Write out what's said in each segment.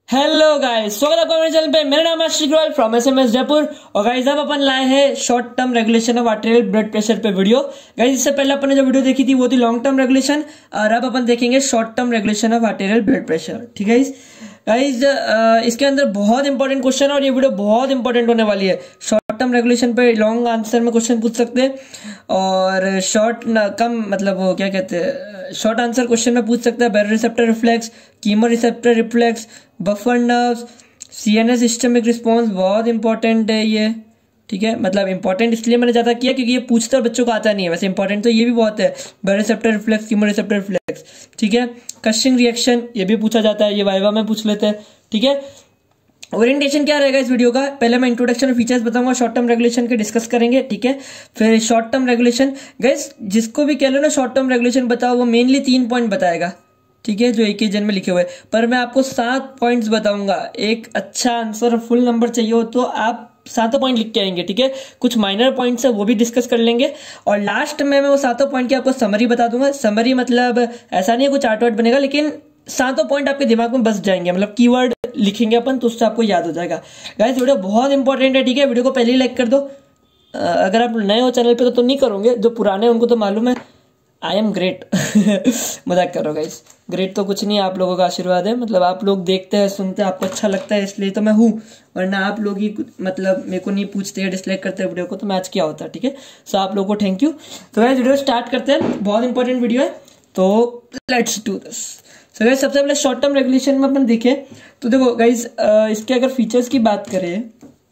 Hello guys, स्वागत है आपका मेरे चैनल पे। मेरा नाम है आशीष अग्रवाल फ्रॉम एसएमएस जयपुर। और गाइस अब अपन लाए हैं short term regulation of arterial blood pressure पे वीडियो। गाइस इससे पहले अपन ने जो वीडियो देखी थी वो थी लॉन्ग टर्म रेगुलेशन, और अब अपन देखेंगे short term regulation of arterial blood pressure. ठीक है गाइस, इसके अंदर बहुत इंपॉर्टेंट क्वेश्चन है और ये वीडियो बहुत इंपॉर्टेंट होने वाली है। शॉर्ट टर्म रेगुलेशन पे लॉन्ग आंसर में क्वेश्चन पूछ सकते हैं, और शॉर्ट कम मतलब वो क्या कहते हैं, शॉर्ट आंसर क्वेश्चन में पूछ सकते हैं baroreceptor reflex, chemo receptor reflex, buffer nerves, CNS systemic response. बहुत इंपॉर्टेंट है ये। ठीक है, मतलब इंपॉर्टेंट इसलिए मैंने ज्यादा किया क्योंकि ये पूछता है बच्चों को आता नहीं है। वैसे इंपॉर्टेंट तो ये भी बहुत है, baroreceptor reflex, chemo receptor reflex. ठीक है, कशिंग रिएक्शन ये भी पूछा जाता है, ये वाइवा में पूछ लेते हैं। ठीक है, ओरिएंटेशन क्या रहेगा इस वीडियो का, पहले मैं इंट्रोडक्शन और फीचर्स बताऊंगा, शॉर्ट टर्म रेगुलेशन के डिस्कस करेंगे। ठीक है, फिर शॉर्ट टर्म रेगुलेशन। गाइस जिसको भी कह लो ना शॉर्ट टर्म रेगुलेशन बताओ, वो मेनली 3 पॉइंट बताएगा। ठीक है, जो एक ही जन में लिखे हुए, पर मैं आपको 7 पॉइंट्स बताऊंगा। एक अच्छा आंसर फुल नंबर चाहिए हो तो आप 7 पॉइंट लिख के आएंगे। ठीक है, कुछ माइनर पॉइंट्स है वो भी डिस्कस कर लेंगे, और लास्ट में मैं वो 7 पॉइंट की आपको समरी बता दूंगा। समरी मतलब ऐसा नहीं है कुछ आर्ट वार्ट बनेगा, लेकिन 7 पॉइंट आपके दिमाग में बस जाएंगे, मतलब कीवर्ड लिखेंगे अपन तो उससे आपको याद हो जाएगा। गाइस वीडियो बहुत इंपॉर्टेंट है। ठीक है, वीडियो को पहले ही लाइक कर दो। अगर आप नए हो चैनल पे तो नहीं करोगे, जो पुराने हैं उनको तो मालूम है। आई एम ग्रेट मजाक कर रहा हूँ गाइस, ग्रेट तो कुछ नहीं, आप लोगों का आशीर्वाद है। मतलब आप लोग देखते हैं, सुनते हैं, आपको अच्छा लगता है इसलिए तो मैं हूँ, वरना आप लोग ही मतलब मेरे को नहीं पूछते हैं, डिसलाइक करते हैं वीडियो को, तो मैं आज क्या होता है। ठीक है, सो आप लोगों को थैंक यू। तो गाइस वीडियो स्टार्ट करते हैं, बहुत इंपॉर्टेंट वीडियो है, तो let's do this. So guys सबसे पहले शॉर्ट टर्म रेगुलेशन में अपन देखें तो देखो गाइस, इसके अगर फीचर्स की बात करें,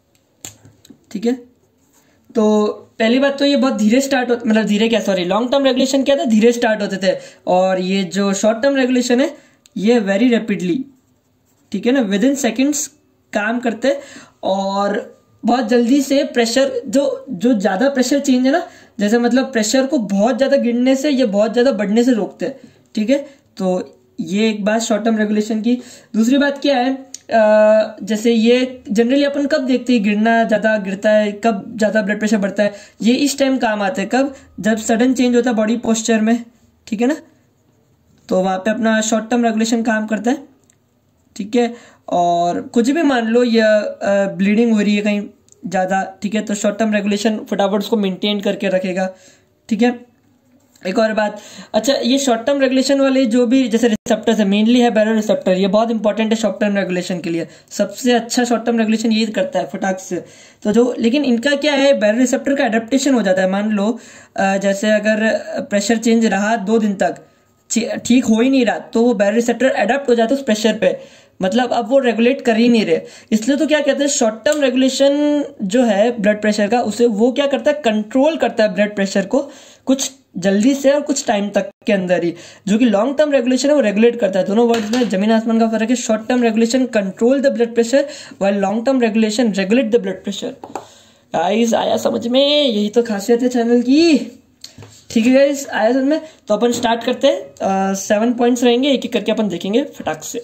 ठीक है, तो पहली बात तो ये बहुत धीरे स्टार्ट होता, मतलब धीरे क्या, सॉरी, लॉन्ग टर्म रेगुलेशन क्या था, धीरे स्टार्ट होते थे, और ये जो शॉर्ट टर्म रेगुलेशन है ये वेरी रैपिडली, ठीक है ना, विद इन सेकेंड्स काम करते, और बहुत जल्दी से प्रेशर जो ज्यादा प्रेशर चेंज है ना, जैसे मतलब प्रेशर को बहुत ज्यादा गिरने से या बहुत ज्यादा बढ़ने से रोकते हैं। ठीक है, तो ये एक बात शॉर्ट टर्म रेगुलेशन की। दूसरी बात क्या है, जैसे ये जनरली अपन कब देखते हैं गिरना, ज्यादा गिरता है कब, ज्यादा ब्लड प्रेशर बढ़ता है, ये इस टाइम काम आते हैं कब, जब सडन चेंज होता है बॉडी पोस्चर में। ठीक है ना, तो वहां पे अपना शॉर्ट टर्म रेगुलेशन काम करता है। ठीक है, और कुछ भी मान लो ये ब्लीडिंग हो रही है कहीं ज्यादा, ठीक है, तो शॉर्ट टर्म रेगुलेशन फटाफट उसको मेंटेन करके रखेगा। ठीक है, एक और बात, अच्छा ये शॉर्ट टर्म रेगुलेशन वाले जो भी जैसे रिसेप्टर्स है, मेनली है बैरो रिसेप्टर, ये बहुत इंपॉर्टेंट है शॉर्ट टर्म रेगुलेशन के लिए। सबसे अच्छा शॉर्ट टर्म रेगुलेशन यही करता है फटाक से। तो जो, लेकिन इनका क्या है, बैरो रिसेप्टर का एडेप्टेशन हो जाता है। मान लो जैसे अगर प्रेशर चेंज रहा 2 दिन तक, ठीक हो ही नहीं रहा, तो वो बैरो रिसेप्टर एडेप्ट हो जाता है उस प्रेशर पे, मतलब अब वो रेगुलेट कर ही नहीं रहे। इसलिए तो क्या कहते हैं, शॉर्ट टर्म रेगुलेशन जो है ब्लड प्रेशर का, उसे वो क्या करता है, कंट्रोल करता है ब्लड प्रेशर को कुछ जल्दी से और कुछ टाइम तक के अंदर ही। जो कि लॉन्ग टर्म रेगुलेशन है वो रेगुलेट करता है। दोनों वर्ड्स में जमीन आसमान का फर्क है। Short term regulation control the blood pressure, while long term regulation regulate the blood pressure. Guys आया समझ में, यही तो खासियत है चैनल की। ठीक है गाइस, आया समझ में, तो अपन स्टार्ट करते हैं। 7 पॉइंट्स रहेंगे, एक एक करके अपन देखेंगे फटाक से।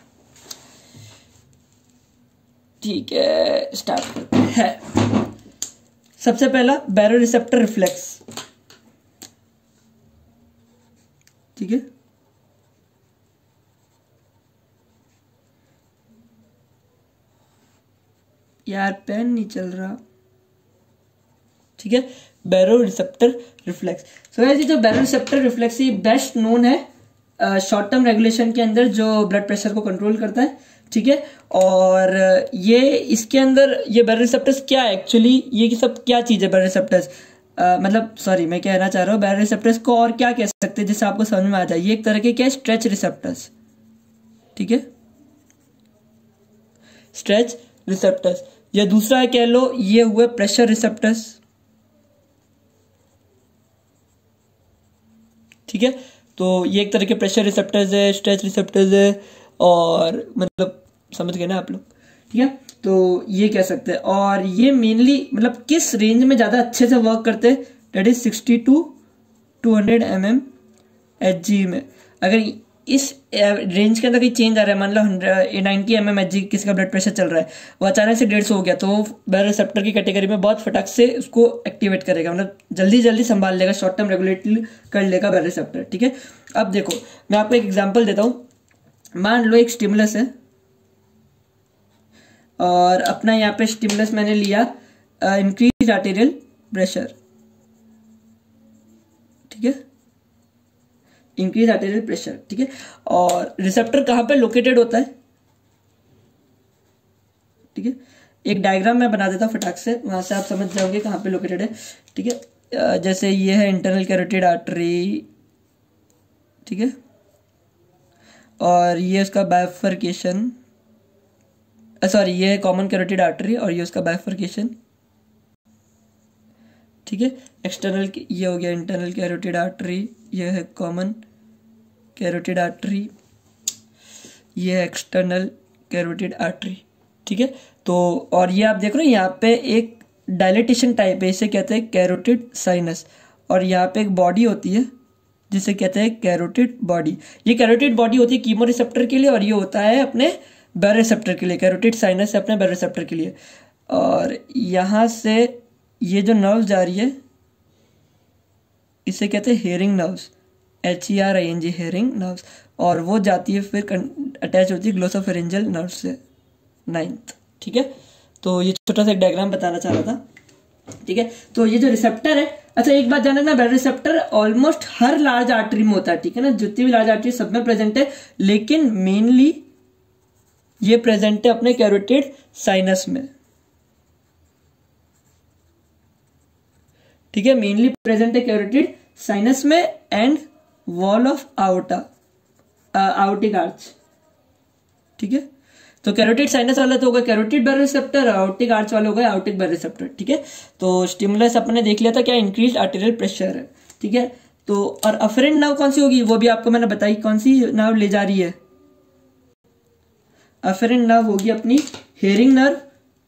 ठीक है, स्टार्ट करते हैं। सबसे पहला बैरो रिसेप्टर रिफ्लेक्स। ठीक है, यार पेन नहीं चल रहा। ठीक है, baro receptor reflex. So guys ये जो बैरो रिसेप्टर रिफ्लेक्स ये बेस्ट नोन है शॉर्ट टर्म रेगुलेशन के अंदर, जो ब्लड प्रेशर को कंट्रोल करता है। ठीक है, और ये इसके अंदर ये बैरो रिसेप्टर्स क्या है एक्चुअली, ये सब क्या चीज है बैरो रिसेप्टर्स, मतलब सॉरी मैं कहना चाह रहा हूँ बैरो रिसेप्टर्स को और क्या कह सकते हैं जिससे आपको समझ में आ जाए। ये एक तरह के क्या है, स्ट्रेच रिसेप्टर्स। ठीक है, स्ट्रेच रिसेप्टर्स, या दूसरा है कह लो ये हुए प्रेशर रिसेप्टर्स। ठीक है, तो ये एक तरह के प्रेशर रिसेप्टर्स है, स्ट्रेच रिसेप्टर्स है, और मतलब समझ गए ना आप लोग। ठीक है, तो ये कह सकते हैं, और ये मेनली मतलब किस रेंज में ज्यादा अच्छे से वर्क करते हैं, that is 60 to 200 mm Hg में। अगर इस रेंज के अंदर कोई चेंज आ रहा है, मान लो 90 mm Hg किसी का ब्लड प्रेशर चल रहा है, वो अचानक से 150 हो गया, तो बैरो रिसेप्टर की कैटेगरी में बहुत फटाक से उसको एक्टिवेट करेगा, मतलब जल्दी जल्दी संभाल लेगा, शॉर्ट टर्म रेगुलेट कर लेगा बैरो रिसेप्टर। ठीक है, अब देखो मैं आपको एक एग्जांपल देता हूं। मान लो एक स्टिमुलस है, और अपना यहाँ पे स्टिमुलस मैंने लिया इंक्रीज आर्टेरियल प्रेशर, ठीक है, इंक्रीज आर्टेरियल प्रेशर, ठीक है। और रिसेप्टर कहाँ पे लोकेटेड होता है, ठीक है, एक डायग्राम मैं बना देता हूँ फटाक से, वहां से आप समझ जाओगे कहाँ पे लोकेटेड है, ठीक है। जैसे ये है इंटरनल कैरोटिड आर्टरी, ठीक है, और ये उसका बाइफर्केशन, सॉरी ये है कॉमन कैरोटिड आर्टरी और ये उसका बाइफर्केशन, ठीक है। एक्सटर्नल ये हो गया इंटरनल कैरोटिड आर्टरी, ये है कॉमन कैरोटिड आर्टरी, ये है एक्सटर्नल कैरोटिड आर्टरी, ठीक है। तो और ये आप देख रहे हो यहाँ पे एक डायलेटेशन टाइप है, इसे कहते हैं कैरोटिड साइनस, और यहाँ पे एक बॉडी होती है जिसे कहते हैं कैरोटिड बॉडी। ये कैरोटिड बॉडी होती है कीमो रिसेप्टर के लिए और ये होता है अपने बैरोरिसेप्टर के लिए, कैरोटिड साइनस है अपने बैरोरिसेप्टर के लिए। और यहाँ से ये जो नर्व जा रही है इसे कहते हैं Hering nerves, HERING Hering nerves, और वो जाती है फिर अटैच होती है ग्लोसोफेरेंजियल नर्व से 9th, ठीक है। तो ये छोटा सा एक डायग्राम बताना चाह रहा था, ठीक है। तो ये जो रिसेप्टर है, अच्छा एक बात जाना, बैरोरिसेप्टर ऑलमोस्ट हर लार्ज आर्टरी में होता है, ठीक है ना, जितनी भी लार्ज आर्टरी सब में प्रेजेंट है, लेकिन मेनली ये प्रेजेंट है अपने कैरोटिड साइनस में, ठीक है, मेनली प्रेजेंट है कैरोटिड साइनस में and wall of aorta aortic arch, ठीक है। तो कैरोटिड साइनस वाला तो होगा कैरोटिड बैरोरिसेप्टर, आउटिक आर्च वाले हो गए आउटिक बैरोरिसेप्टर, ठीक है। तो स्टिमुलस अपने देख लिया था क्या, इंक्रीज आर्टेरियल प्रेशर है, ठीक है। तो और अफरेंट नर्व कौन सी होगी वो भी आपको मैंने बताई, कौन सी नर्व ले जा रही है, अफरेंट नर्व होगी अपनी हेयरिंग नर्व,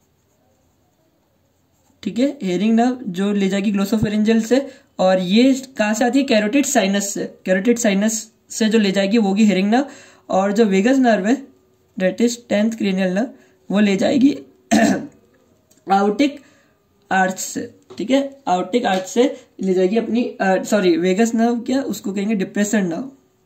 ठीक है, हेयरिंग नर्व जो ले जाएगी ग्लोसोफेरेंजियल से, और ये कहां से आती है, कैरोटिड साइनस से, कैरोटिड साइनस से जो ले जाएगी वो होगी हेयरिंग नर्व, और जो वेगस नर्व है that is 10th cranial nerve वो ले जाएगी आउटिक आर्च से, ठीक है, आउटिक आर्च से ले जाएगी अपनी सॉरी वेगस नर्व, क्या उसको कहेंगे डिप्रेशन नर्व,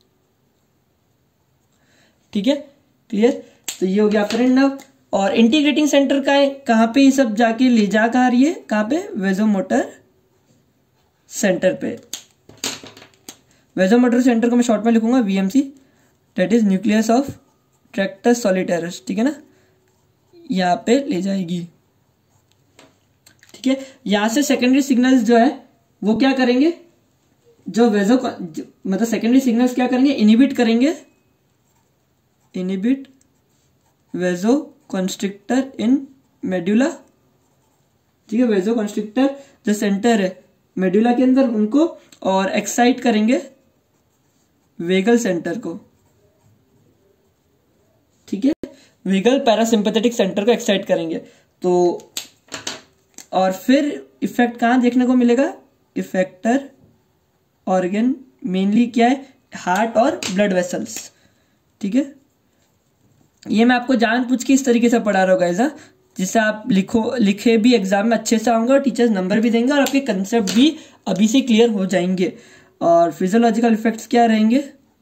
ठीक है, क्लियर। तो ये हो गया अफरेंट नर्व। और इंटीग्रेटिंग सेंटर का है, कहां पे ये सब जाके ले जा कहा रही है, कहां पे, वेजोमोटर सेंटर पे। वेजोमोटर सेंटर को मैं शॉर्ट में लिखूंगा VMC, that is nucleus of tractus solitarius, ठीक है ना, यहां पे ले जाएगी, ठीक है। यहां से सेकेंडरी सिग्नल्स जो है वो क्या करेंगे, जो मतलब सेकेंडरी सिग्नल्स क्या करेंगे, इनहिबिट करेंगे, inhibit vasoconstrictor in medulla, ठीक है, वेजो कॉन्स्ट्रिक्टर जो सेंटर है मेडुला के अंदर उनको, और एक्साइट करेंगे वेगल सेंटर को, ठीक है, वेगल पैरासिम्पैथेटिक सेंटर को एक्साइट करेंगे। तो और फिर इफेक्ट कहां देखने को मिलेगा, इफेक्टर ऑर्गन मेनली क्या है, हार्ट और ब्लड वेसल्स, ठीक है। ये मैं आपको जानबूझ के इस तरीके से पढ़ा रहा हूँ गाइस, जिससे आप लिखे भी एग्जाम में अच्छे से आऊंगा और टीचर्स नंबर भी देंगे और आपके कंसेप्ट भी अभी से क्लियर हो जाएंगे। और फिजियोलॉजिकल इफेक्ट्स क्या रहेंगे,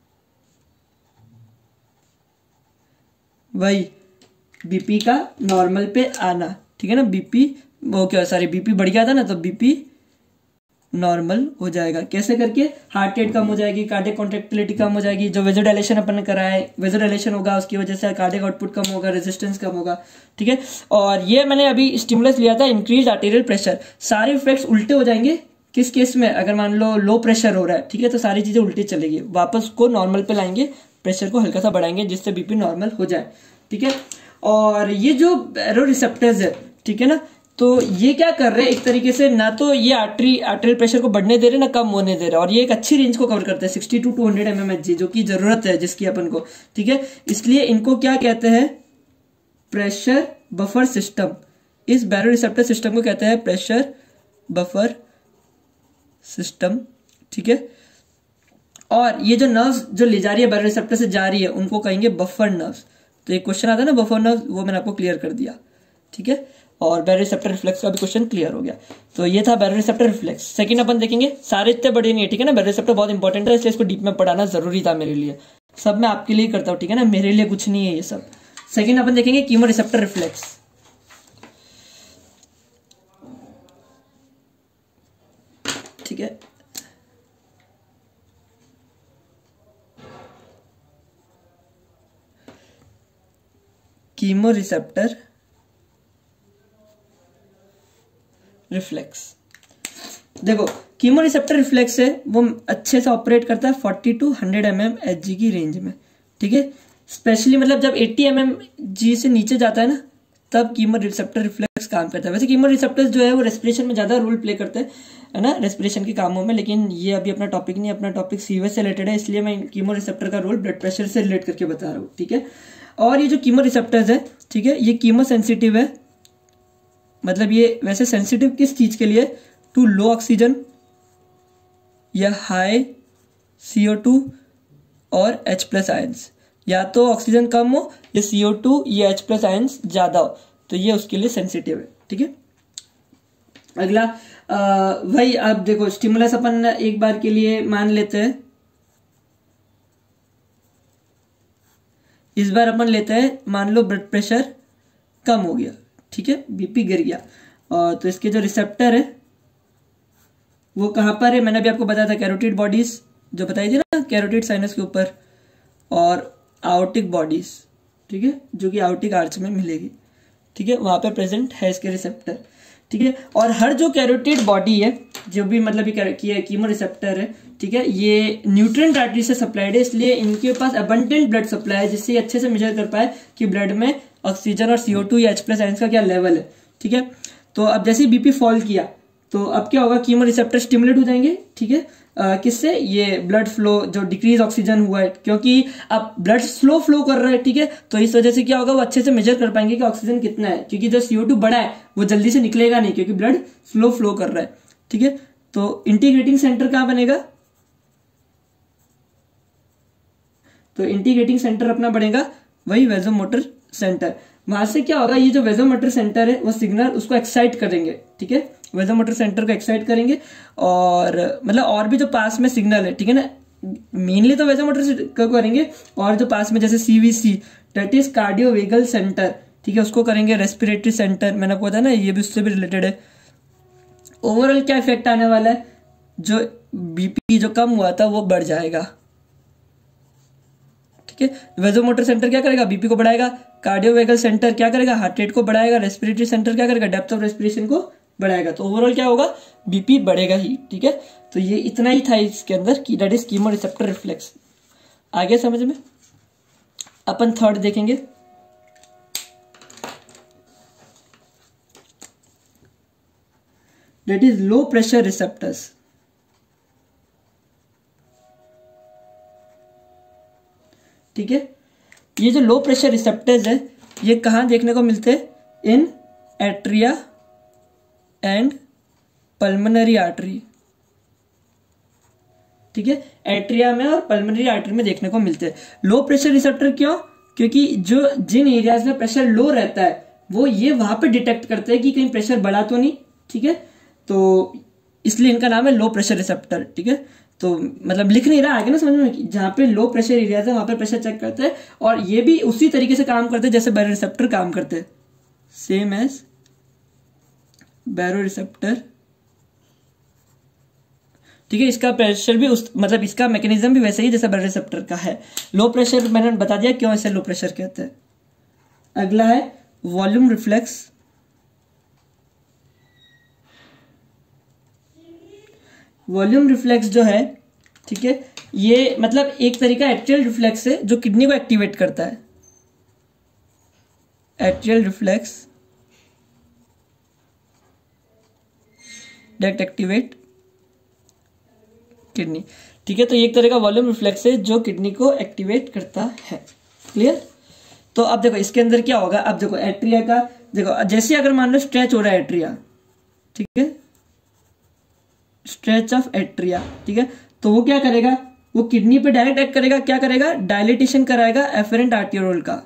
वही बीपी का नॉर्मल पे आना, ठीक है ना, बीपी वो क्या सॉरी बीपी बढ़ गया था ना, तो बीपी नॉर्मल हो जाएगा, कैसे करके, हार्ट रेट कम हो जाएगी, कार्डियक कॉन्ट्रैक्टिलिटी कम हो जाएगी, जो वेजोडाइलेशन अपन ने करा है वेजोडाइलेशन होगा, उसकी वजह से कार्डियक आउटपुट कम होगा, रेजिस्टेंस कम होगा, ठीक है। और ये मैंने अभी स्टिमुलस लिया था इंक्रीज आर्टेरियल प्रेशर, सारे इफेक्ट्स उल्टे हो जाएंगे किस केस में, अगर मान लो लो प्रेशर हो रहा है, ठीक है, तो सारी चीजें उल्टी चलेगी, वापस को नॉर्मल पे लाएंगे, प्रेशर को हल्का सा बढ़ाएंगे जिससे बीपी नॉर्मल हो जाए, ठीक है। और ये जो बैरोरिसेप्टर्स है, ठीक है ना, तो ये क्या कर रहे हैं एक तरीके से, ना तो ये आर्टेरियल प्रेशर को बढ़ने दे रहे ना कम होने दे रहे, और ये एक अच्छी रेंज को कवर करते हैं 60 to 200 mmHg, जो कि जरूरत है जिसकी अपन को, ठीक है। इसलिए इनको क्या कहते हैं, प्रेशर बफर सिस्टम, इस बैरोरिसेप्टर सिस्टम को कहते हैं प्रेशर बफर सिस्टम, ठीक है। और ये जो नर्व्स जो ले जा रही है बैरोरिसेप्टर से जा रही है उनको कहेंगे बफर नर्व्स। तो एक क्वेश्चन आता है ना बफर नर्व्स, वो मैंने आपको क्लियर कर दिया, ठीक है। और बैरोरिसेप्टर रिफ्लेक्स का भी क्वेश्चन क्लियर हो गया। तो ये था बैरोरिसेप्टर रिफ्लेक्स। सेकंड अपन देखेंगे, सारे इतने बड़े नहीं है, ठीक है ना, बैरोरिसेप्टर बहुत इंपॉर्टेंट है इसलिए इसको डीप में पढ़ाना जरूरी था मेरे लिए, सब मैं आपके लिए करता हूँ, ठीक है ना, मेरे लिए कुछ नहीं है ये सब। सेकंड अपन देखेंगे कीमोरिसेप्टर रिफ्लेक्स, कीमोरिसेप्टर रिफ्लेक्स। देखो कीमोरिसेप्टर रिफ्लेक्स है वो अच्छे से ऑपरेट करता है 40 to 100 mmHg की रेंज में, ठीक है। स्पेशली मतलब जब 80 mmHg से नीचे जाता है ना तब कीमोरिसेप्टर रिफ्लेक्स काम करता है। वैसे कीमोरिसेप्टर्स जो है वो रेस्पिरेशन में ज्यादा रोल प्ले करते हैं, है ना, रेस्पिरेशन के कामों में, लेकिन ये अभी अपना टॉपिक नहीं, अपना टॉपिक सीवेज से रिलेटेड है, इसलिए मैं कीमोरिसेप्टर का रोल ब्लड प्रेशर से रिलेट करके बता रहा हूँ, ठीक है। और ये जो कीमोरिसेप्टर्स है, ठीक है, ये कीमो सेंसिटिव है, मतलब ये वैसे सेंसिटिव किस चीज के लिए, टू लो ऑक्सीजन या हाई CO2 और H+ आयंस, या तो ऑक्सीजन कम हो या CO2 या H+ आयंस ज्यादा हो, तो ये उसके लिए सेंसिटिव है, ठीक है। अगला भाई आप देखो स्टिमुलस अपन एक बार के लिए मान लेते हैं, इस बार अपन लेते हैं, मान लो ब्लड प्रेशर कम हो गया, ठीक है, BP गिर गया, और तो इसके जो रिसेप्टर है वो कहां पर है, मैंने अभी आपको बताया था कैरोटिड बॉडीज जो बताई थी ना, कैरोटिड साइनस के ऊपर, और आउटिक बॉडीज, ठीक है, जो कि आउटिक आर्च में मिलेगी, ठीक है, वहां पर प्रेजेंट है इसके रिसेप्टर, ठीक है। और हर जो कैरोटिड बॉडी है, जो भी मतलब ये कीमो रिसेप्टर है, ठीक है, ये न्यूट्रिएंट आर्टरी से सप्लाइड है, इसलिए इनके पास अबंडेंट ब्लड सप्लाई है, जिससे अच्छे से मेजर कर पाए कि ब्लड में ऑक्सीजन और CO2 या H+ आयंस का क्या लेवल है, ठीक है। तो अब जैसे ही BP फॉल किया तो अब क्या होगा, कीमो रिसेप्टर स्टिमुलेट हो जाएंगे, ठीक है, किससे, ये ब्लड फ्लो जो डिक्रीज ऑक्सीजन हुआ है, क्योंकि अब ब्लड स्लो फ्लो कर रहा है, ठीक है, तो इस वजह से क्या होगा, वो अच्छे से मेजर कर पाएंगे कि ऑक्सीजन कितना है, क्योंकि जो CO2 बड़ा है वो जल्दी से निकलेगा नहीं, क्योंकि ब्लड स्लो फ्लो कर रहा है, ठीक है। तो इंटीग्रेटिंग सेंटर कहां बनेगा, तो इंटीग्रेटिंग सेंटर अपना बनेगा वही वेजोमोटर सेंटर। वहां से क्या होगा, ये जो वेजोमोटर सेंटर है वो सिग्नल उसको एक्साइट करेंगे, ठीक है, वेजोमोटर सेंटर को एक्साइट करेंगे, और मतलब और भी जो पास में सिग्नल है, ठीक है ना, मेनली तो वेजोमोटर को करेंगे, और जो पास में जैसे CVC that is cardiovagal centre, ठीक है, उसको करेंगे, रेस्पिरेटरी सेंटर, मैंने आपको बताया ना ये भी उससे भी रिलेटेड है। ओवरऑल क्या इफेक्ट आने वाला है, जो BP जो कम हुआ था वो बढ़ जाएगा, ठीक है। वेजोमोटर सेंटर क्या करेगा, BP को बढ़ाएगा, कार्डियोवेगल सेंटर क्या करेगा, हार्ट रेट को बढ़ाएगा, रेस्पिरेटरी सेंटर क्या करेगा, डेप्थ ऑफ रेस्पिरेशन को बढ़ाएगा, तो ओवरऑल क्या होगा, BP बढ़ेगा ही, ठीक है। तो ये इतना ही था इसके अंदर कि that is chemo receptor reflex. आगे समझ में, अपन थर्ड देखेंगे, that is low pressure receptors, ठीक है। ये जो लो प्रेशर रिसेप्टर्स है ये कहां देखने को मिलते हैं, इन एट्रिया एंड पल्मोनरी आर्टरी, ठीक है, एट्रिया में और पल्मोनरी आर्टरी में देखने को मिलते हैं। लो प्रेशर रिसेप्टर क्यों, क्योंकि जो जिन एरियाज में प्रेशर लो रहता है वो ये वहां पे डिटेक्ट करते हैं कि कहीं प्रेशर बढ़ा तो नहीं, ठीक है, तो इसलिए इनका नाम है लो प्रेशर रिसेप्टर, ठीक है। तो मतलब लिख नहीं रहा, आगे ना समझ में, जहां पे लो प्रेशर एरियाज है वहां पे प्रेशर चेक करते हैं, और ये भी उसी तरीके से काम करते हैं जैसे बैरो रिसेप्टर काम करते हैं, सेम एज बैरो रिसेप्टर, ठीक है। इसका प्रेशर भी उस मतलब इसका मैकेनिज्म भी वैसे ही जैसा बैरो रिसेप्टर का है। लो प्रेशर मैंने बता दिया क्यों ऐसे लो प्रेशर कहते हैं। अगला है वॉल्यूम रिफ्लेक्स। वॉल्यूम रिफ्लेक्स जो है, ठीक है, ये मतलब एक तरीका एट्रियल रिफ्लेक्स है जो किडनी को एक्टिवेट करता है, atrial reflex that activate kidney, ठीक है। तो ये एक तरह का वॉल्यूम रिफ्लेक्स है जो किडनी को एक्टिवेट करता है, क्लियर। तो अब देखो इसके अंदर क्या होगा, अब देखो एट्रिया का, देखो जैसे अगर मान लो स्ट्रेच हो रहा है एट्रिया, ठीक है, स्ट्रेच ऑफ एट्रिया, ठीक है, तो वो क्या करेगा, वो किडनी पे डायरेक्ट एक्ट करेगा, क्या करेगा, डायलिटेशन कराएगा एफरेंट आर्टेरियोल का।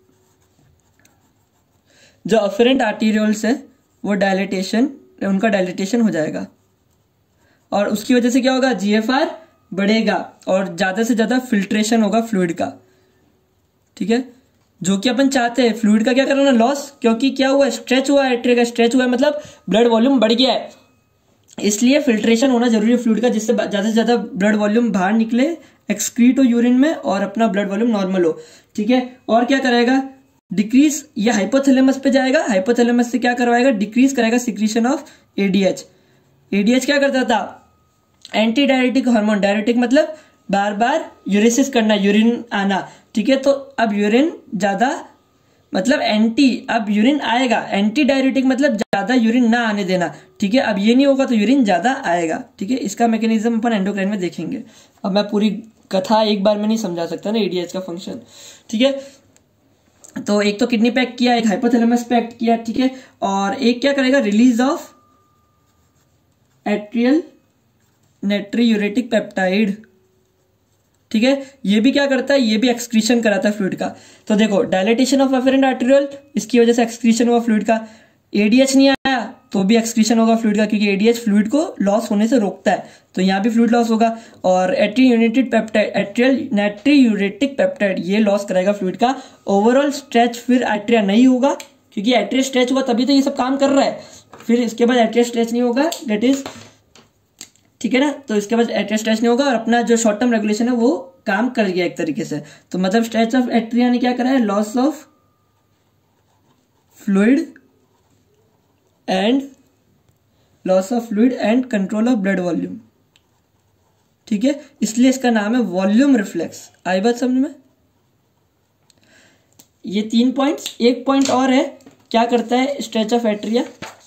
जो एफरेंट आर्टेरियोल्स है वो डायलिटेशन, उनका डायलिटेशन हो जाएगा, और उसकी वजह से क्या होगा, GFR बढ़ेगा और ज्यादा से ज्यादा फिल्ट्रेशन होगा फ्लूइड का, ठीक है, जो कि अपन चाहते हैं। फ्लूइड का क्या करना, लॉस, क्योंकि क्या हुआ, स्ट्रेच हुआ, एट्रिया का स्ट्रेच हुआ है, मतलब ब्लड वॉल्यूम बढ़ गया है, इसलिए फिल्ट्रेशन होना जरूरी है फ्लूइड का, जिससे ज्यादा से ज्यादा ब्लड वॉल्यूम बाहर निकले, एक्सक्रीट हो यूरिन में, और अपना ब्लड वॉल्यूम नॉर्मल हो, ठीक है। और क्या करेगा, डिक्रीज, ये हाइपोथैलेमस पे जाएगा, हाइपोथैलेमस से क्या करवाएगा, डिक्रीज कराएगा सिक्रीशन ऑफ एडीएच। एडीएच क्या करता था, एंटी डायरेटिक हार्मोन, डायरेटिक मतलब बार बार यूरेसिस करना, यूरिन आना, ठीक है। तो अब यूरिन ज्यादा मतलब एंटी, अब यूरिन आएगा, एंटी डायरेटिक मतलब ज्यादा यूरिन ना आने देना, ठीक है। अब ये नहीं होगा तो यूरिन ज्यादा आएगा, ठीक है। इसका मैकेनिज्म अपन एंडोक्राइन में देखेंगे। अब मैं पूरी कथा एक बार में नहीं समझा सकता ना एडीएच का फंक्शन, ठीक है। तो एक तो किडनी पे एक्ट किया, एक हाइपोथैलेमस पे एक्ट किया, ठीक है। और एक क्या करेगा, release of atrial natriuretic peptide, ठीक है। ये भी क्या करता है, ये भी एक्सक्रीशन कराता है फ्लूइड का। तो देखो डायलेटेशन ऑफ एफरेंट आर्टेरियल, इसकी वजह से एक्सक्रीशन हुआ फ्लूइड का। एडीएच नहीं आया तो भी एक्सक्रीशन होगा फ्लूइड का, क्योंकि एडीएच फ्लूइड को लॉस होने से रोकता है, तो यहाँ भी फ्लूइड लॉस होगा। और एट्रियल नाइट्रियूरेटिक पेप्टाइड ये लॉस कराएगा फ्लूइड का। ओवरऑल स्ट्रेच फिर आर्टेरिया नहीं होगा, क्योंकि आर्टेरिया स्ट्रेच हुआ तभी तो ये सब काम कर रहा है, फिर इसके बाद आर्टेरिया स्ट्रेच नहीं होगा, दैट इज, ठीक है ना। तो इसके बाद एट्रिया स्ट्रेच नहीं होगा और अपना जो शॉर्ट टर्म रेगुलेशन है वो काम कर गया एक तरीके से। तो मतलब स्ट्रेच ऑफ एट्रिया ने क्या करा है, loss of fluid and control of blood volume, ठीक है। इसलिए इसका नाम है वॉल्यूम रिफ्लेक्स। आई बात समझ में। ये 3 पॉइंट्स, एक पॉइंट और है, क्या करता है stretch of atria,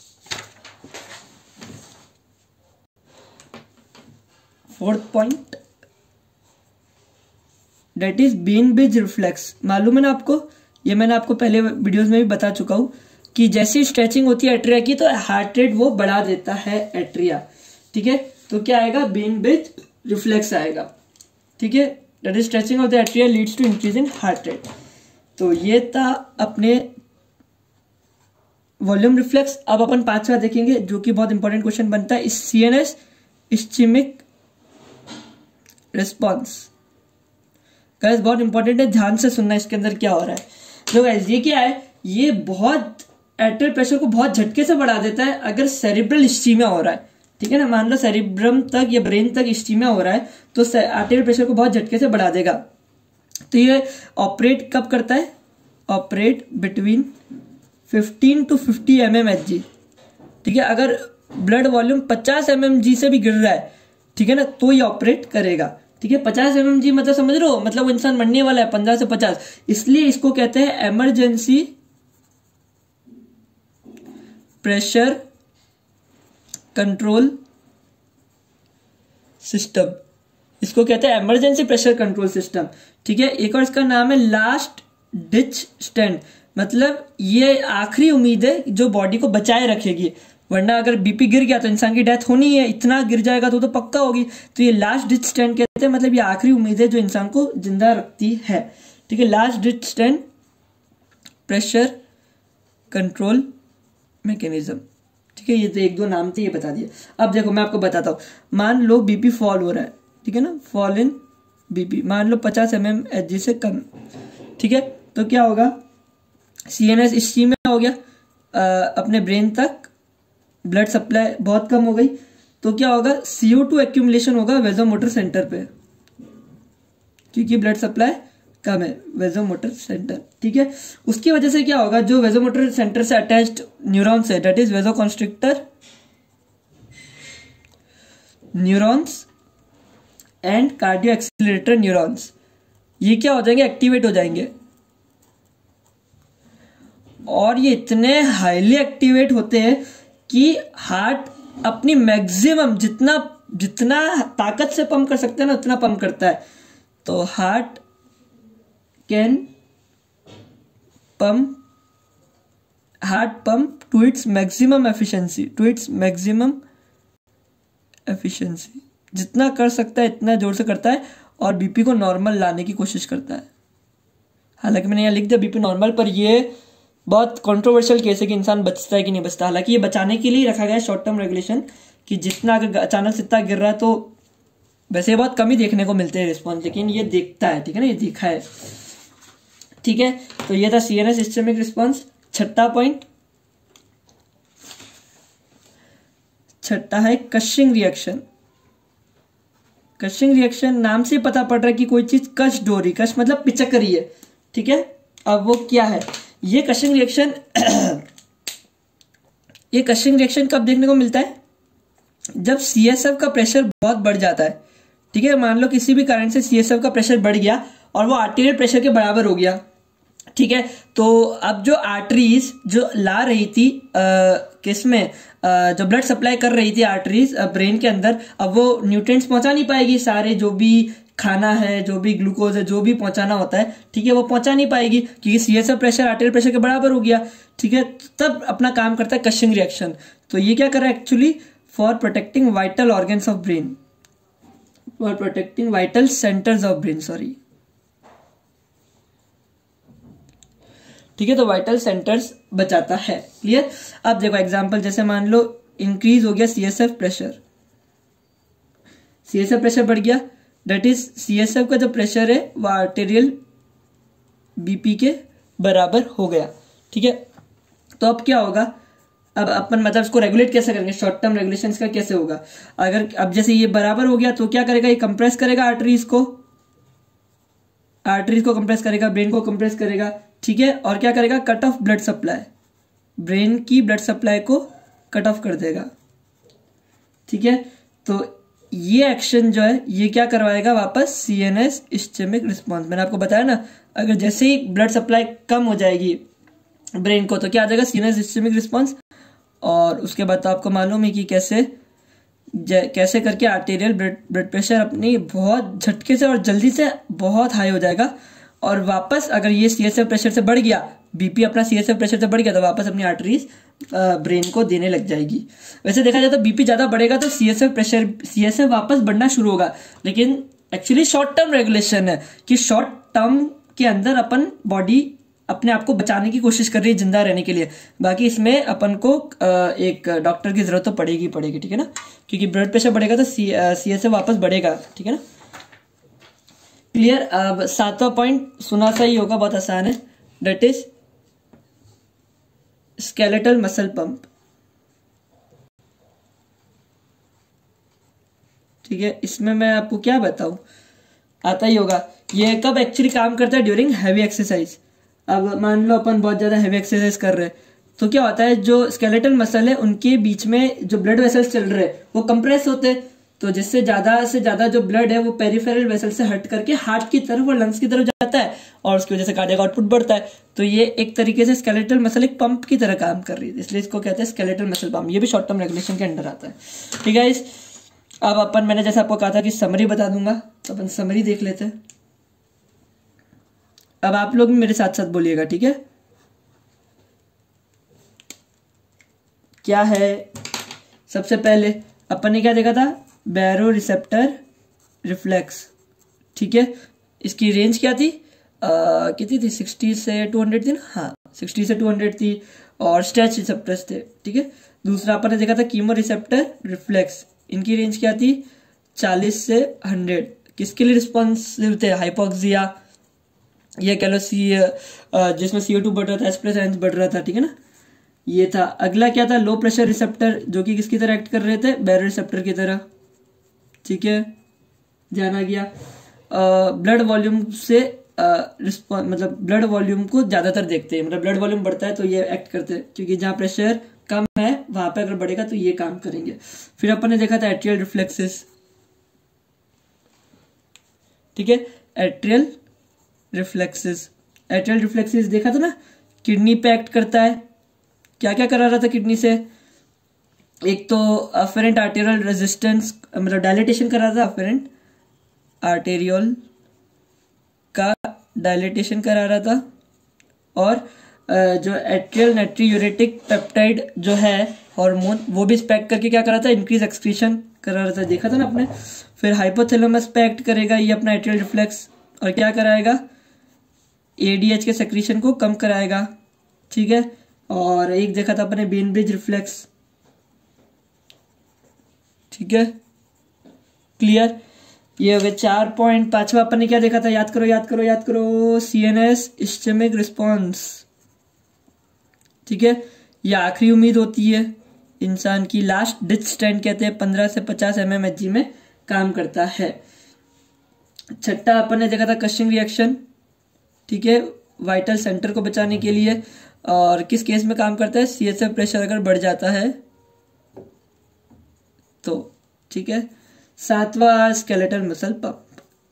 fourth point, that is Bainbridge reflex. मालूम है ना आपको, ये मैंने आपको पहले वीडियोस में भी बता चुका हूं कि जैसी स्ट्रेचिंग होती है एट्रिया की तो हार्ट रेट वो बढ़ा देता है एट्रिया, ठीक है। तो क्या आएगा, बीन ब्रिज रिफ्लेक्स आएगा, ठीक है। That is stretching of the atria leads to increase in heart rate. तो ये था अपने वॉल्यूम रिफ्लेक्स। अब अपन 5वां देखेंगे जो कि बहुत इंपॉर्टेंट क्वेश्चन बनता है, इस सीएनएस इस्चेमिक रिस्पॉन्स। गाइस बहुत इंपॉर्टेंट है, ध्यान से सुनना इसके अंदर क्या हो रहा है। तो गाइस ये क्या है, ये बहुत आर्टेरियल प्रेशर को बहुत झटके से बढ़ा देता है अगर सेरिब्रल इस्चीमिया हो रहा है, ठीक है ना। मान लो सेरिब्रम तक या ब्रेन तक इस्चीमिया हो रहा है तो आर्टेरियल प्रेशर को बहुत झटके से बढ़ा देगा। तो ये ऑपरेट कब करता है, ऑपरेट बिटवीन 15 to 50 mmHg, ठीक है। अगर ब्लड वॉल्यूम 50 mmHg से भी गिर रहा है, ठीक है ना, तो ये ऑपरेट करेगा, ठीक है। 50 mmHg मतलब समझ रहे हो, मतलब वो इंसान मरने वाला है 15 से 50, इसलिए इसको कहते हैं इमरजेंसी प्रेशर कंट्रोल सिस्टम, इसको कहते हैं इमरजेंसी प्रेशर कंट्रोल सिस्टम, ठीक है। एक और इसका नाम है लास्ट डिच स्टैंड, मतलब ये आखिरी उम्मीद है जो बॉडी को बचाए रखेगी, वरना अगर बीपी गिर गया तो इंसान की डेथ होनी है, इतना गिर जाएगा तो पक्का होगी। तो ये लास्ट डिच स्टैंड कहते हैं, मतलब ये आखिरी उम्मीद है जो इंसान को जिंदा रखती है, ठीक है। Last ditch stand pressure control mechanism, ठीक है। ये तो 1-2 नाम थे, ये बता दिया। अब देखो मैं आपको बताता हूँ, मान लो बीपी फॉल हो रहा है, ठीक है ना, फॉल इन बीपी, मान लो 50 mmHg से कम, ठीक है। तो क्या होगा, सीएनएस इस्चीमिया हो गया, अपने ब्रेन तक ब्लड सप्लाई बहुत कम हो गई, तो क्या होगा, CO2 एक्यूमुलेशन होगा वेजोमोटर सेंटर पे, क्योंकि ब्लड सप्लाई कम है वेजोमोटर सेंटर, ठीक है। उसकी वजह से क्या होगा, जो वेजोमोटर सेंटर से अटैच्ड न्यूरॉन्स है, that is vasoconstrictor neurons and cardio accelerator neurons, ये क्या हो जाएंगे, एक्टिवेट हो जाएंगे। और ये इतने हाईली एक्टिवेट होते हैं कि हार्ट अपनी मैक्सिमम जितना ताकत से पंप कर सकते हैं ना उतना पंप करता है। तो heart can pump to its maximum efficiency, जितना कर सकता है इतना जोर से करता है और बीपी को नॉर्मल लाने की कोशिश करता है। हालांकि मैंने यहाँ लिख दिया बीपी नॉर्मल, पर ये बहुत कंट्रोवर्शियल केस है कि इंसान बचता है कि नहीं बचता। हालांकि ये बचाने के लिए रखा गया है शॉर्ट टर्म रेगुलेशन, कि जितना अगर अचानक से इतना गिर रहा है तो वैसे बहुत कम ही देखने को मिलते हैं रिस्पॉन्स, लेकिन ये देखता है, ठीक है ना, ये देखा है, ठीक है। तो ये था सीएनएस इस्चेमिक रिस्पॉन्स। छठा पॉइंट, छठा है कशिंग रिएक्शन। कशिंग रिएक्शन नाम से पता पड़ रहा है कि कोई चीज कश्ड हो रही, कश मतलब पिचक रही है, ठीक है। अब वो क्या है, ये कशिंग रिएक्शन ये कशिंग रिएक्शन कब देखने को मिलता है? जब CSF का प्रेशर बहुत बढ़ जाता है। ठीक है, मान लो किसी भी कारण से CSF का प्रेशर बढ़ गया और वो आर्टेरियल प्रेशर के बराबर हो गया। ठीक है, तो अब जो आर्टरीज जो ला रही थी किसमें, जो ब्लड सप्लाई कर रही थी आर्टरीज ब्रेन के अंदर, अब वो न्यूट्रिएंट्स पहुंचा नहीं पाएगी, सारे जो भी खाना है, जो भी ग्लूकोज है, जो भी पहुंचाना होता है, ठीक है, वो पहुंचा नहीं पाएगी क्योंकि CSF प्रेशर आर्टेरियल प्रेशर के बराबर हो गया। ठीक है, तब अपना काम करता है कशिंग रिएक्शन। तो ये क्या कर रहा है actually, for protecting vital organs of brain, for protecting vital centres of brain, sorry. ठीक है, तो वाइटल सेंटर्स बचाता है। क्लियर? अब देखो एग्जांपल, जैसे मान लो इंक्रीज हो गया CSF प्रेशर, CSF प्रेशर बढ़ गया, दैट इज CSF का जो प्रेशर है वो आर्टेरियल BP के बराबर हो गया। ठीक है, तो अब क्या होगा, अब अपन मतलब इसको रेगुलेट कैसे करेंगे, शॉर्ट टर्म रेगुलेशन का कैसे होगा? अगर अब जैसे ये बराबर हो गया तो क्या करेगा, ये कंप्रेस करेगा आर्टरीज को कंप्रेस करेगा, ब्रेन को कंप्रेस करेगा। ठीक है, और क्या करेगा, cut off blood supply, brain की ब्लड सप्लाई को कट ऑफ कर देगा। ठीक है, तो ये एक्शन जो है ये क्या करवाएगा, वापस CNS इस्चेमिक रिस्पॉन्स। मैंने आपको बताया ना, अगर जैसे ही ब्लड सप्लाई कम हो जाएगी ब्रेन को तो क्या आ जाएगा, CNS इस्चेमिक रिस्पॉन्स। और उसके बाद तो आपको मालूम है कि कैसे करके आर्टेरियल ब्लड प्रेशर अपनी बहुत झटके से और जल्दी से बहुत हाई हो जाएगा। और वापस अगर ये CSF प्रेशर से बढ़ गया, BP अपना CSF प्रेशर से बढ़ गया, तो वापस अपनी आर्टरीज ब्रेन को देने लग जाएगी। वैसे देखा जाए तो BP ज्यादा बढ़ेगा तो CSF वापस बढ़ना शुरू होगा, लेकिन एक्चुअली शॉर्ट टर्म रेगुलेशन है कि शॉर्ट टर्म के अंदर अपन बॉडी अपने आप को बचाने की कोशिश कर रही है जिंदा रहने के लिए। बाकी इसमें अपन को एक डॉक्टर की जरूरत तो पड़ेगी। ठीक है ना, क्योंकि ब्लड प्रेशर बढ़ेगा तो CSF वापस बढ़ेगा। ठीक है ना, क्लियर? अब 7वां पॉइंट सुना सा ही होगा, बहुत आसान है, that is skeletal muscle pump. ठीक है, इसमें मैं आपको क्या बताऊं, आता ही होगा। ये कब एक्चुअली काम करता है, ड्यूरिंग हैवी एक्सरसाइज। अब मान लो अपन बहुत ज्यादा हैवी एक्सरसाइज कर रहे हैं तो क्या होता है, जो स्केलेटल मसल है उनके बीच में जो ब्लड वेसल्स चल रहे हैं वो कंप्रेस होते हैं, तो जिससे ज्यादा से ज्यादा जो ब्लड है वो पेरिफेरल वेसल से हट करके हार्ट की तरफ और लंग्स की तरफ जाता है और उसकी वजह से कार्डियक आउटपुट बढ़ता है। तो ये एक तरीके से स्केलेटल मसल एक पंप की तरह काम कर रही है, इसलिए इसको कहते हैं स्केलेटल मसल पंप। ये भी शॉर्ट टर्म रेगुलेशन के अंडर आता है। ठीक है, अब अपन, मैंने जैसे आपको कहा था कि समरी बता दूंगा, तो अपन समरी देख लेते हैं। अब आप लोग मेरे साथ साथ बोलिएगा, ठीक है? क्या है, सबसे पहले अपन ने क्या देखा था, बैरो रिसेप्टर रिफ्लेक्स। ठीक है, इसकी रेंज क्या थी, कितनी थी, 60 से 200 थी ना? हाँ, 60 से 200 थी, और स्ट्रेच रिसेप्टर्स थे। ठीक है, दूसरा अपन ने देखा था कीमो रिसेप्टर रिफ्लेक्स, इनकी रेंज क्या थी, 40 से 100। किसके लिए रिस्पॉन्सिव थे, हाइपोक्सिया, ये कह लो जिसमें CO2 बढ़ रहा था, H+N बढ़ रहा था। ठीक है ना, ये था। अगला क्या था, लो प्रेशर रिसेप्टर, जो कि किसकी तरह एक्ट कर रहे थे, बैरो रिसेप्टर की तरह। ठीक है, ध्यान आ गया। ब्लड वॉल्यूम से रिस्पॉन्स, मतलब ब्लड वॉल्यूम को ज्यादातर देखते हैं, मतलब ब्लड वॉल्यूम बढ़ता है तो ये एक्ट करते हैं, क्योंकि जहां प्रेशर कम है वहां पे अगर बढ़ेगा तो ये काम करेंगे। फिर अपन ने देखा था एट्रियल रिफ्लेक्सेस। ठीक है, एट्रियल रिफ्लेक्सेस देखा था ना, किडनी पे एक्ट करता है। क्या क्या करा रहा था किडनी से, एक तो अफेरेंट आर्टेरियल रेजिस्टेंस, मतलब डायलिटेशन करा रहा था, अफेरेंट आर्टेरियल का डायलिटेशन करा रहा था, और जो एट्रियल नाइट्रियूरेटिक पेप्टाइड जो है हार्मोन, वो भी स्पेक्ट करके क्या करा था, इंक्रीज एक्सक्रीशन करा रहा था, देखा था ना आपने। फिर हाइपोथैलेमस पे एक्ट करेगा ये अपना एट्रियल रिफ्लेक्स, और क्या कराएगा, ADH के सेक्रीशन को कम कराएगा। ठीक है, और एक देखा था अपने बेन ब्रिज रिफ्लेक्स। ठीक है, क्लियर? ये हो गए 4 पॉइंट। 5वां अपन ने क्या देखा था, याद करो, CNS इस्चेमिक रिस्पॉन्स। ठीक है, ये आखिरी उम्मीद होती है इंसान की, लास्ट डिच स्टैंड कहते हैं, 15 से 50 mmHg में काम करता है। 6ठा अपन ने देखा था कशिंग रिएक्शन। ठीक है, वाइटल सेंटर को बचाने के लिए। और किस केस में काम करता है, CSF प्रेशर अगर बढ़ जाता है तो, ठीक है। 7वां skeletal muscle pump.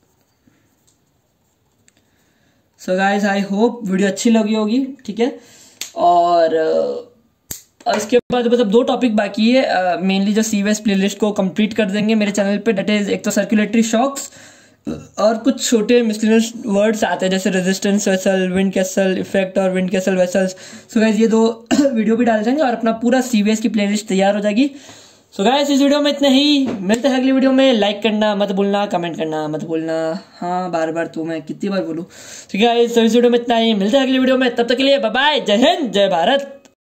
So guys I hope video अच्छी लगी होगी, ठीक है। और इसके बाद मतलब 2 टॉपिक बाकी है, मेनली जो CVS प्लेलिस्ट को कंप्लीट कर देंगे मेरे चैनल पे। डेट इज एक तो सर्कुलेटरी शॉक्स और कुछ छोटे मिसलेनियस वर्ड्स आते हैं जैसे resistance vessel, windkessel effect और windkessel vessels. So guys ये 2 वीडियो भी डाल देंगे और अपना पूरा CVS की प्लेलिस्ट तैयार हो जाएगी। सो गाइस इस वीडियो में इतना ही, मिलते हैं अगली वीडियो में। लाइक करना मत भूलना, कमेंट करना मत भूलना। हाँ बार बार तो मैं कितनी बार बोलूँ, ठीक है। इस वीडियो में इतना ही, मिलते हैं अगली वीडियो में, तब तक के लिए बाय बाय, जय हिंद जय भारत।